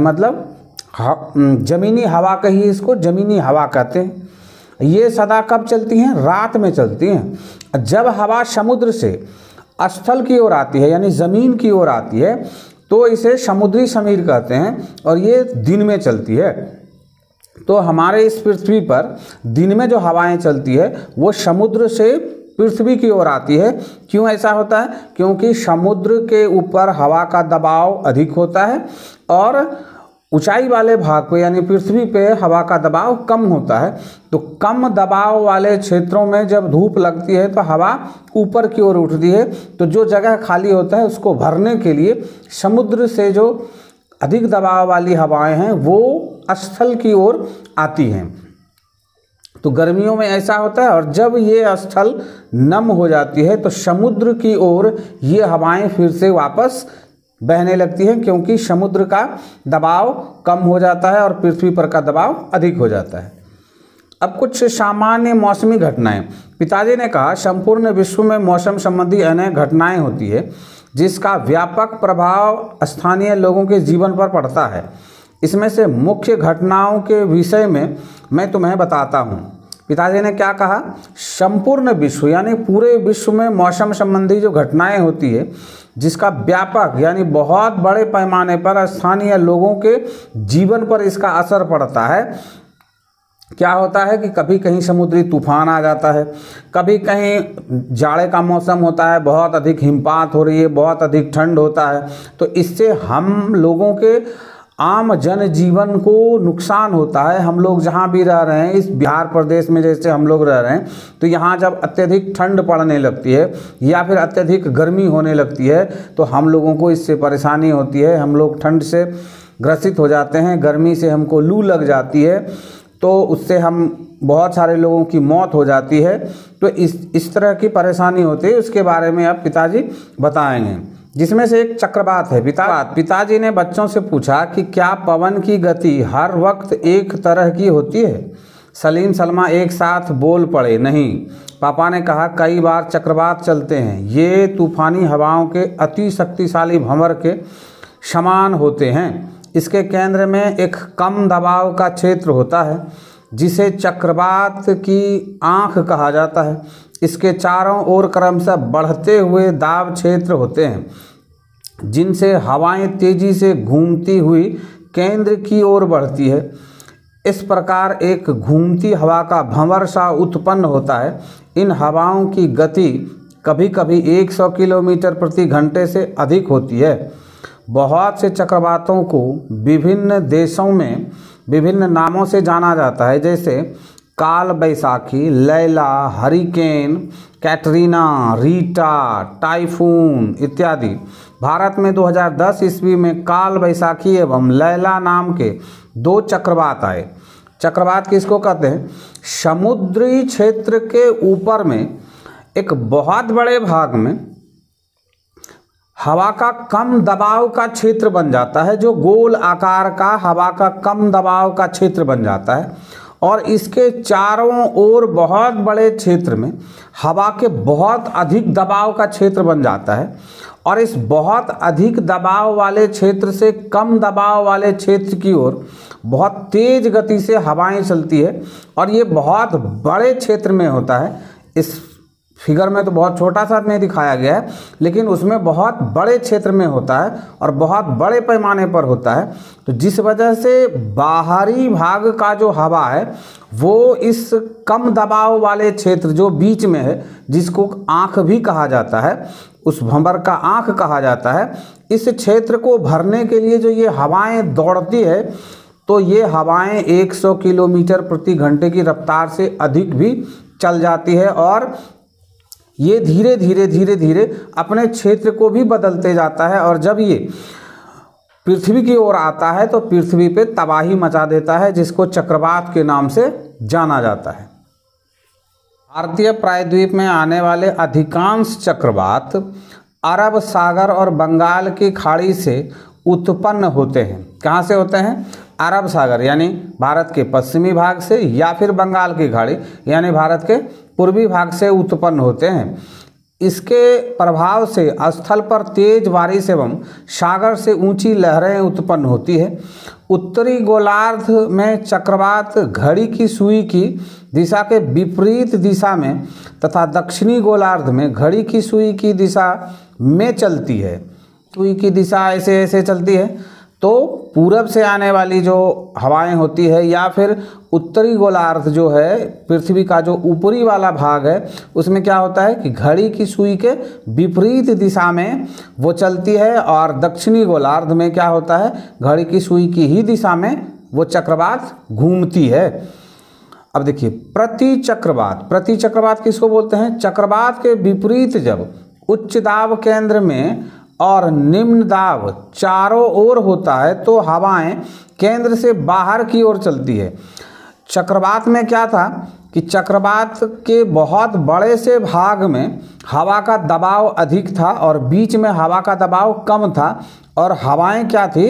मतलब जमीनी हवा कही, इसको जमीनी हवा कहते हैं। ये सदा कब चलती हैं? रात में चलती हैं। जब हवा समुद्र से स्थल की ओर आती है यानी ज़मीन की ओर आती है तो इसे समुद्री समीर कहते हैं और ये दिन में चलती है। तो हमारे इस पृथ्वी पर दिन में जो हवाएं चलती है वो समुद्र से पृथ्वी की ओर आती है। क्यों ऐसा होता है? क्योंकि समुद्र के ऊपर हवा का दबाव अधिक होता है और ऊंचाई वाले भाग पे यानी पृथ्वी पे हवा का दबाव कम होता है, तो कम दबाव वाले क्षेत्रों में जब धूप लगती है तो हवा ऊपर की ओर उठती है। तो जो जगह खाली होता है उसको भरने के लिए समुद्र से जो अधिक दबाव वाली हवाएं हैं वो स्थल की ओर आती हैं। तो गर्मियों में ऐसा होता है, और जब ये स्थल नम हो जाती है तो समुद्र की ओर ये हवाएं फिर से वापस बहने लगती हैं, क्योंकि समुद्र का दबाव कम हो जाता है और पृथ्वी पर का दबाव अधिक हो जाता है। अब कुछ सामान्य मौसमी घटनाएं। पिताजी ने कहा, संपूर्ण विश्व में मौसम संबंधी अनेक घटनाएं होती है जिसका व्यापक प्रभाव स्थानीय लोगों के जीवन पर पड़ता है। इसमें से मुख्य घटनाओं के विषय में मैं तुम्हें बताता हूँ। पिताजी ने क्या कहा, संपूर्ण विश्व यानी पूरे विश्व में मौसम संबंधी जो घटनाएं होती है जिसका व्यापक यानी बहुत बड़े पैमाने पर स्थानीय लोगों के जीवन पर इसका असर पड़ता है। क्या होता है कि कभी कहीं समुद्री तूफान आ जाता है, कभी कहीं जाड़े का मौसम होता है, बहुत अधिक हिमपात हो रही है, बहुत अधिक ठंड होता है, तो इससे हम लोगों के आम जनजीवन को नुकसान होता है। हम लोग जहाँ भी रह रहे हैं, इस बिहार प्रदेश में जैसे हम लोग रह रहे हैं, तो यहाँ जब अत्यधिक ठंड पड़ने लगती है या फिर अत्यधिक गर्मी होने लगती है तो हम लोगों को इससे परेशानी होती है। हम लोग ठंड से ग्रसित हो जाते हैं, गर्मी से हमको लू लग जाती है, तो उससे हम बहुत सारे लोगों की मौत हो जाती है। तो इस तरह की परेशानी होती है, उसके बारे में अब पिताजी बताएंगे। जिसमें से एक चक्रवात है। पिताजी ने बच्चों से पूछा कि क्या पवन की गति हर वक्त एक तरह की होती है? सलीम सलमा एक साथ बोल पड़े, नहीं। पापा ने कहा, कई बार चक्रवात चलते हैं। ये तूफानी हवाओं के अति शक्तिशाली भंवर के समान होते हैं। इसके केंद्र में एक कम दबाव का क्षेत्र होता है जिसे चक्रवात की आंख कहा जाता है। इसके चारों ओर क्रमशः बढ़ते हुए दाब क्षेत्र होते हैं जिनसे हवाएं तेजी से घूमती हुई केंद्र की ओर बढ़ती है। इस प्रकार एक घूमती हवा का भंवर सा उत्पन्न होता है। इन हवाओं की गति कभी कभी 100 किलोमीटर प्रति घंटे से अधिक होती है। बहुत से चक्रवातों को विभिन्न देशों में विभिन्न नामों से जाना जाता है, जैसे Kal Baisakhi, Laila, hurricane, Katrina, Rita, typhoon इत्यादि। भारत में 2010 ईस्वी में काल बैसाखी एवं लैला नाम के 2 चक्रवात आए। चक्रवात किसको कहते हैं? समुद्री क्षेत्र के ऊपर में एक बहुत बड़े भाग में हवा का कम दबाव का क्षेत्र बन जाता है, जो गोल आकार का हवा का कम दबाव का क्षेत्र बन जाता है, और इसके चारों ओर बहुत बड़े क्षेत्र में हवा के बहुत अधिक दबाव का क्षेत्र बन जाता है। और इस बहुत अधिक दबाव वाले क्षेत्र से कम दबाव वाले क्षेत्र की ओर बहुत तेज गति से हवाएं चलती है, और ये बहुत बड़े क्षेत्र में होता है। इस फिगर में तो बहुत छोटा सा नहीं दिखाया गया है, लेकिन उसमें बहुत बड़े क्षेत्र में होता है और बहुत बड़े पैमाने पर होता है। तो जिस वजह से बाहरी भाग का जो हवा है वो इस कम दबाव वाले क्षेत्र जो बीच में है, जिसको आँख भी कहा जाता है, उस भंवर का आँख कहा जाता है, इस क्षेत्र को भरने के लिए जो ये हवाएं दौड़ती है, तो ये हवाएं 100 किलोमीटर प्रति घंटे की रफ्तार से अधिक भी चल जाती है, और ये धीरे धीरे अपने क्षेत्र को भी बदलते जाता है। और जब ये पृथ्वी की ओर आता है तो पृथ्वी पे तबाही मचा देता है, जिसको चक्रवात के नाम से जाना जाता है। भारतीय प्रायद्वीप में आने वाले अधिकांश चक्रवात अरब सागर और बंगाल की खाड़ी से उत्पन्न होते हैं। कहाँ से होते हैं? अरब सागर यानी भारत के पश्चिमी भाग से, या फिर बंगाल की खाड़ी यानी भारत के पूर्वी भाग से उत्पन्न होते हैं। इसके प्रभाव से स्थल पर तेज बारिश एवं सागर से ऊंची लहरें उत्पन्न होती है। उत्तरी गोलार्ध में चक्रवात घड़ी की सुई की दिशा के विपरीत दिशा में तथा दक्षिणी गोलार्ध में घड़ी की सुई की दिशा में चलती है। सुई की दिशा ऐसे ऐसे चलती है, तो पूरब से आने वाली जो हवाएं होती है या फिर उत्तरी गोलार्ध जो है पृथ्वी का जो ऊपरी वाला भाग है उसमें क्या होता है कि घड़ी की सुई के विपरीत दिशा में वो चलती है, और दक्षिणी गोलार्ध में क्या होता है, घड़ी की सुई की ही दिशा में वो चक्रवात घूमती है। अब देखिए प्रति चक्रवात किसको बोलते हैं? चक्रवात के विपरीत जब उच्च दाब केंद्र में और निम्न दाब चारों ओर होता है तो हवाएं केंद्र से बाहर की ओर चलती है। चक्रवात में क्या था कि चक्रवात के बहुत बड़े से भाग में हवा का दबाव अधिक था और बीच में हवा का दबाव कम था, और हवाएं क्या थी,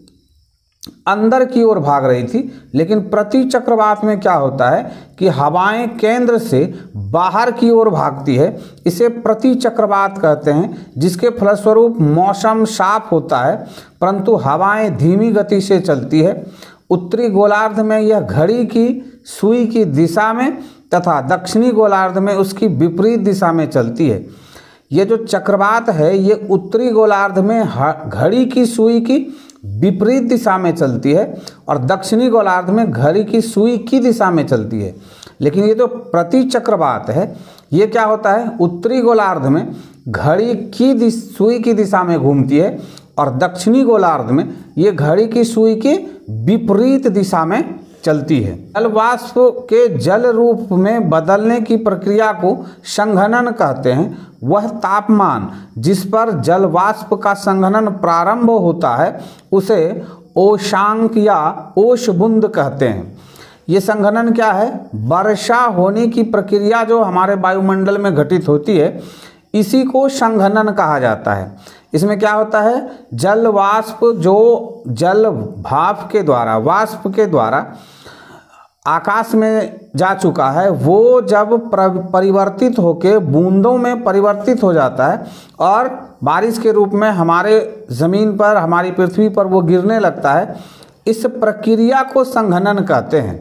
अंदर की ओर भाग रही थी। लेकिन प्रति चक्रवात में क्या होता है कि हवाएं केंद्र से बाहर की ओर भागती है, इसे प्रति चक्रवात कहते हैं, जिसके फलस्वरूप मौसम साफ होता है परंतु हवाएं धीमी गति से चलती है। उत्तरी गोलार्ध में यह घड़ी की सुई की दिशा में तथा दक्षिणी गोलार्ध में उसकी विपरीत दिशा में चलती है। ये जो चक्रवात है ये उत्तरी गोलार्ध में घड़ी की सुई की विपरीत दिशा में चलती है और दक्षिणी गोलार्ध में घड़ी की सुई की दिशा में चलती है। लेकिन ये जो प्रति चक्रवात है ये क्या होता है, उत्तरी गोलार्ध में घड़ी की सुई की दिशा में घूमती है और दक्षिणी गोलार्ध में ये घड़ी की सुई की विपरीत दिशा में चलती है। जल वाष्प के जल रूप में बदलने की प्रक्रिया को संघनन कहते हैं। वह तापमान जिस पर जल वाष्प का संघनन प्रारंभ होता है उसे ओशांक या ओशबुंद कहते हैं। ये संघनन क्या है? वर्षा होने की प्रक्रिया जो हमारे वायुमंडल में घटित होती है इसी को संघनन कहा जाता है। इसमें क्या होता है, जल वाष्प जो जल भाप के द्वारा, वाष्प के द्वारा आकाश में जा चुका है वो जब परिवर्तित होकर बूंदों में परिवर्तित हो जाता है और बारिश के रूप में हमारे ज़मीन पर, हमारी पृथ्वी पर वो गिरने लगता है, इस प्रक्रिया को संघनन कहते हैं।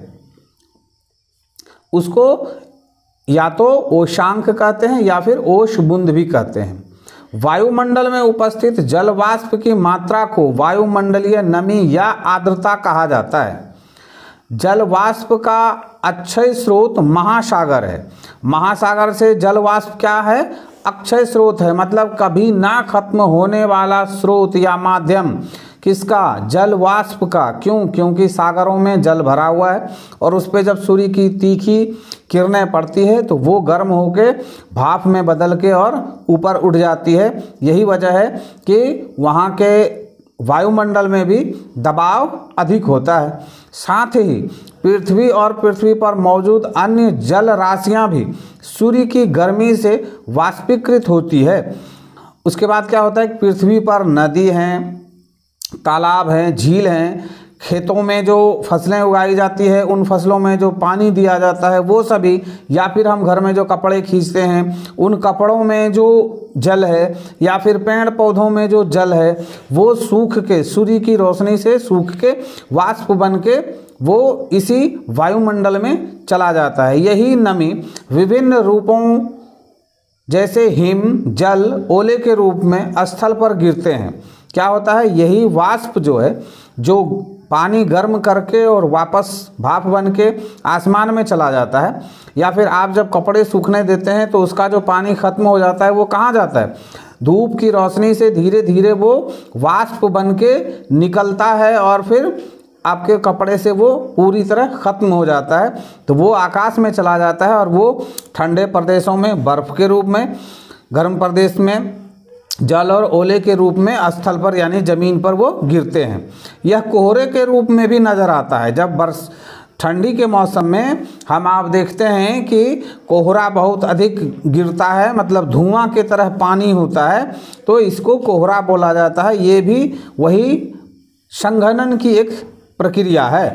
उसको या तो ओशांक कहते हैं या फिर ओशबुंद भी कहते हैं। वायुमंडल में उपस्थित जल वाष्प की मात्रा को वायुमंडलीय नमी या आर्द्रता कहा जाता है। जल वाष्प का अक्षय स्रोत महासागर है। महासागर से जल वाष्प क्या है? अक्षय स्रोत है, मतलब कभी ना खत्म होने वाला स्रोत या माध्यम। किसका? जल वाष्प का। क्यों? क्योंकि सागरों में जल भरा हुआ है और उस पर जब सूर्य की तीखी किरणें पड़ती है तो वो गर्म होके भाप में बदल के और ऊपर उड़ जाती है। यही वजह है कि वहाँ के वायुमंडल में भी दबाव अधिक होता है। साथ ही पृथ्वी और पृथ्वी पर मौजूद अन्य जल राशियाँ भी सूर्य की गर्मी से वाष्पीकृत होती है। उसके बाद क्या होता है कि पृथ्वी पर नदी हैं, तालाब हैं, झील हैं, खेतों में जो फसलें उगाई जाती है उन फसलों में जो पानी दिया जाता है वो सभी, या फिर हम घर में जो कपड़े खींचते हैं उन कपड़ों में जो जल है, या फिर पेड़ पौधों में जो जल है वो सूख के, सूर्य की रोशनी से सूख के वाष्प बन के वो इसी वायुमंडल में चला जाता है। यही नमी विभिन्न रूपों जैसे हिम, जल, ओले के रूप में स्थल पर गिरते हैं। क्या होता है, यही वाष्प जो है जो पानी गर्म करके और वापस भाप बन के आसमान में चला जाता है, या फिर आप जब कपड़े सूखने देते हैं तो उसका जो पानी खत्म हो जाता है वो कहाँ जाता है, धूप की रोशनी से धीरे धीरे वो वाष्प बन के निकलता है और फिर आपके कपड़े से वो पूरी तरह ख़त्म हो जाता है। तो वो आकाश में चला जाता है और वो ठंडे प्रदेशों में बर्फ़ के रूप में, गर्म प्रदेश में जल और ओले के रूप में स्थल पर यानी ज़मीन पर वो गिरते हैं। यह कोहरे के रूप में भी नज़र आता है। जब ठंडी के मौसम में आप देखते हैं कि कोहरा बहुत अधिक गिरता है, मतलब धुआं की तरह पानी होता है, तो इसको कोहरा बोला जाता है। ये भी वही संघनन की एक प्रक्रिया है।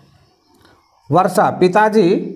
वर्षा, पिताजी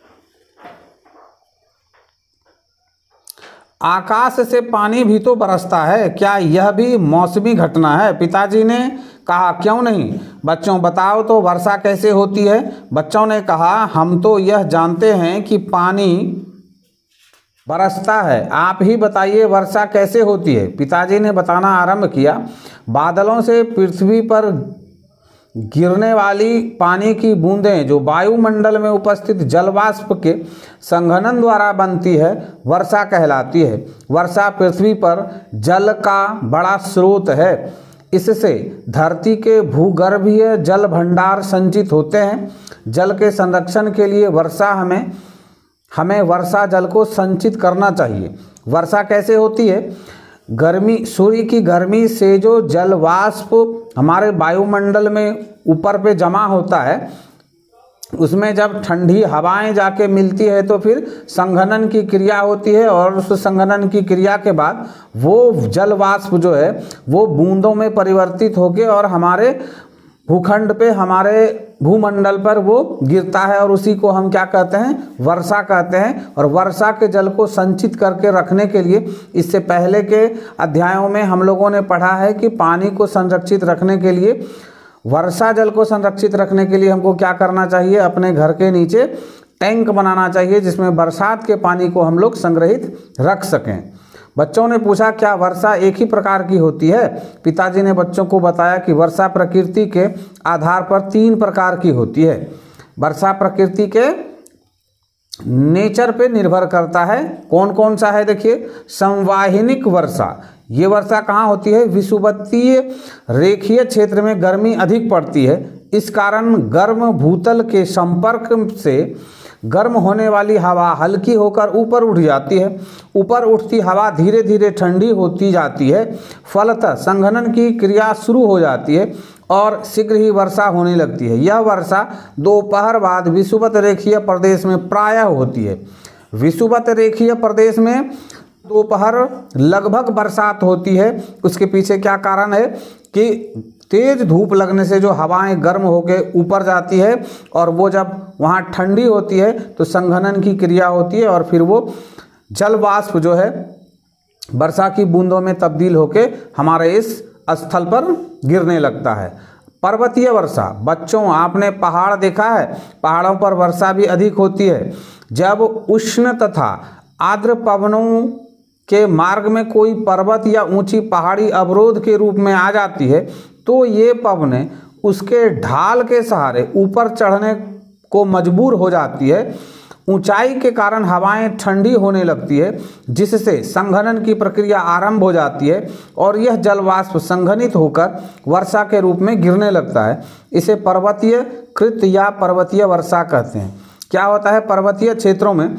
आकाश से पानी भी तो बरसता है, क्या यह भी मौसमी घटना है? पिताजी ने कहा, क्यों नहीं बच्चों, बताओ तो वर्षा कैसे होती है? बच्चों ने कहा, हम तो यह जानते हैं कि पानी बरसता है। आप ही बताइए वर्षा कैसे होती है। पिताजी ने बताना आरंभ किया। बादलों से पृथ्वी पर गिरने वाली पानी की बूंदें जो वायुमंडल में उपस्थित जलवाष्प के संघनन द्वारा बनती है वर्षा कहलाती है। वर्षा पृथ्वी पर जल का बड़ा स्रोत है। इससे धरती के भूगर्भीय जल भंडार संचित होते हैं। जल के संरक्षण के लिए हमें वर्षा जल को संचित करना चाहिए। वर्षा कैसे होती है? सूर्य की गर्मी से जो जल वाष्प हमारे वायुमंडल में ऊपर पे जमा होता है, उसमें जब ठंडी हवाएं जाके मिलती है तो फिर संघनन की क्रिया होती है और उस संघनन की क्रिया के बाद वो जल वाष्प जो है वो बूंदों में परिवर्तित होके और हमारे भूखंड पे, हमारे भूमंडल पर वो गिरता है और उसी को हम क्या कहते हैं? वर्षा कहते हैं। और वर्षा के जल को संचित करके रखने के लिए इससे पहले के अध्यायों में हम लोगों ने पढ़ा है कि पानी को संरक्षित रखने के लिए, वर्षा जल को संरक्षित रखने के लिए हमको क्या करना चाहिए? अपने घर के नीचे टैंक बनाना चाहिए जिसमें बरसात के पानी को हम लोग संग्रहित रख सकें। बच्चों ने पूछा क्या वर्षा एक ही प्रकार की होती है? पिताजी ने बच्चों को बताया कि वर्षा प्रकृति के आधार पर 3 प्रकार की होती है। वर्षा प्रकृति के नेचर पे निर्भर करता है। कौन कौन सा है? देखिए, संवाहिनिक वर्षा। ये वर्षा कहाँ होती है? विषुवतीय रेखीय क्षेत्र में गर्मी अधिक पड़ती है। इस कारण गर्म भूतल के संपर्क से गर्म होने वाली हवा हल्की होकर ऊपर उठ जाती है। ऊपर उठती हवा धीरे धीरे ठंडी होती जाती है। फलतः संघनन की क्रिया शुरू हो जाती है और शीघ्र ही वर्षा होने लगती है। यह वर्षा दोपहर बाद विषुवत रेखीय प्रदेश में प्रायः होती है। विषुवत रेखीय प्रदेश में दोपहर लगभग बरसात होती है। उसके पीछे क्या कारण है कि तेज धूप लगने से जो हवाएं गर्म होकर ऊपर जाती है और वो जब वहाँ ठंडी होती है तो संघनन की क्रिया होती है और फिर वो जल वाष्प जो है वर्षा की बूंदों में तब्दील होकर हमारे इस स्थल पर गिरने लगता है। पर्वतीय वर्षा। बच्चों, आपने पहाड़ देखा है? पहाड़ों पर वर्षा भी अधिक होती है। जब उष्ण तथा आर्द्र पवनों के मार्ग में कोई पर्वत या ऊंची पहाड़ी अवरोध के रूप में आ जाती है तो ये पवनें उसके ढाल के सहारे ऊपर चढ़ने को मजबूर हो जाती है। ऊंचाई के कारण हवाएं ठंडी होने लगती है जिससे संघनन की प्रक्रिया आरंभ हो जाती है और यह जल वाष्प संघनित होकर वर्षा के रूप में गिरने लगता है। इसे पर्वतीय कृत या पर्वतीय वर्षा कहते हैं। क्या होता है? पर्वतीय क्षेत्रों में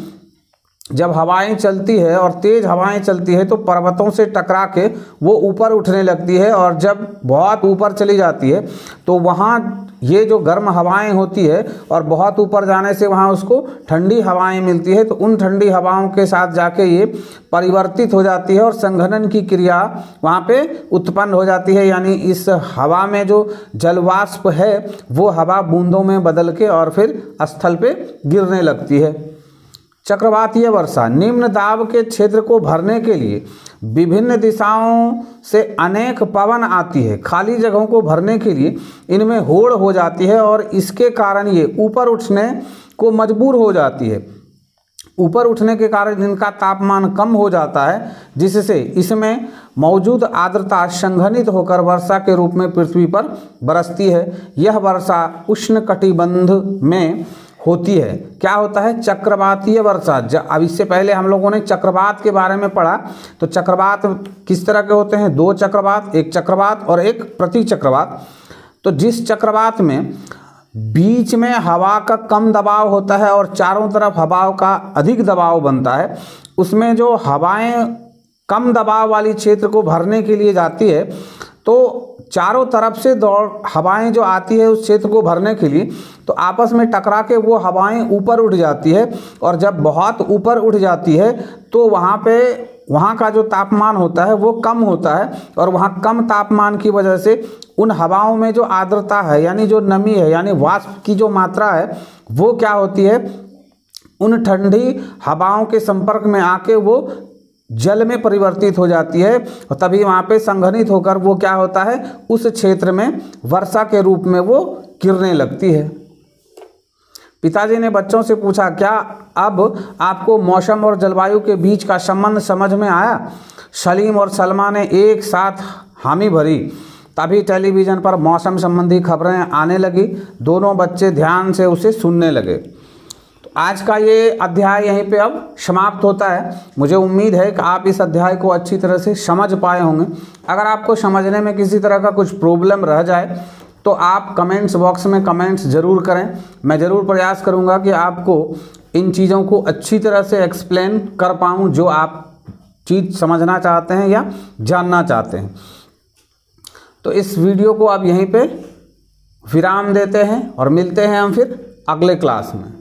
जब हवाएं चलती है और तेज हवाएं चलती है तो पर्वतों से टकरा के वो ऊपर उठने लगती है और जब बहुत ऊपर चली जाती है तो वहाँ ये जो गर्म हवाएं होती है और बहुत ऊपर जाने से वहाँ उसको ठंडी हवाएं मिलती है तो उन ठंडी हवाओं के साथ जाके ये परिवर्तित हो जाती है और संघनन की क्रिया वहाँ पे उत्पन्न हो जाती है। यानी इस हवा में जो जलवाष्प है वो हवा बूंदों में बदल के और फिर स्थल पे गिरने लगती है। चक्रवातीय वर्षा। निम्न दाब के क्षेत्र को भरने के लिए विभिन्न दिशाओं से अनेक पवन आती है। खाली जगहों को भरने के लिए इनमें होड़ हो जाती है और इसके कारण ये ऊपर उठने को मजबूर हो जाती है। ऊपर उठने के कारण इनका तापमान कम हो जाता है जिससे इसमें मौजूद आर्द्रता संघनित होकर वर्षा के रूप में पृथ्वी पर बरसती है। यह वर्षा उष्णकटिबंध में होती है। क्या होता है? चक्रवातीय वर्षा। अब इससे पहले हम लोगों ने चक्रवात के बारे में पढ़ा। तो चक्रवात किस तरह के होते हैं? 2 चक्रवात, एक चक्रवात और एक प्रति चक्रवात। तो जिस चक्रवात में बीच में हवा का कम दबाव होता है और चारों तरफ हवाओं का अधिक दबाव बनता है, उसमें जो हवाएं कम दबाव वाली क्षेत्र को भरने के लिए जाती है तो चारों तरफ से हवाएं जो आती है उस क्षेत्र को भरने के लिए तो आपस में टकरा के वो हवाएं ऊपर उठ जाती है और जब बहुत ऊपर उठ जाती है तो वहाँ का जो तापमान होता है वो कम होता है और वहाँ कम तापमान की वजह से उन हवाओं में जो आर्द्रता है यानी जो नमी है यानी वाष्प की जो मात्रा है वो क्या होती है? उन ठंडी हवाओं के संपर्क में आके वो जल में परिवर्तित हो जाती है और तभी वहाँ पे संघनित होकर वो क्या होता है? उस क्षेत्र में वर्षा के रूप में वो गिरने लगती है। पिताजी ने बच्चों से पूछा, क्या अब आपको मौसम और जलवायु के बीच का संबंध समझ में आया? सलीम और सलमा ने एक साथ हामी भरी। तभी टेलीविज़न पर मौसम संबंधी खबरें आने लगी। दोनों बच्चे ध्यान से उसे सुनने लगे। तो आज का ये अध्याय यहीं पे अब समाप्त होता है। मुझे उम्मीद है कि आप इस अध्याय को अच्छी तरह से समझ पाए होंगे। अगर आपको समझने में किसी तरह का कुछ प्रॉब्लम रह जाए तो आप कमेंट्स बॉक्स में कमेंट्स ज़रूर करें। मैं ज़रूर प्रयास करूँगा कि आपको इन चीज़ों को अच्छी तरह से एक्सप्लेन कर पाऊँ जो आप चीज़ समझना चाहते हैं या जानना चाहते हैं। तो इस वीडियो को आप यहीं पे विराम देते हैं और मिलते हैं हम फिर अगले क्लास में।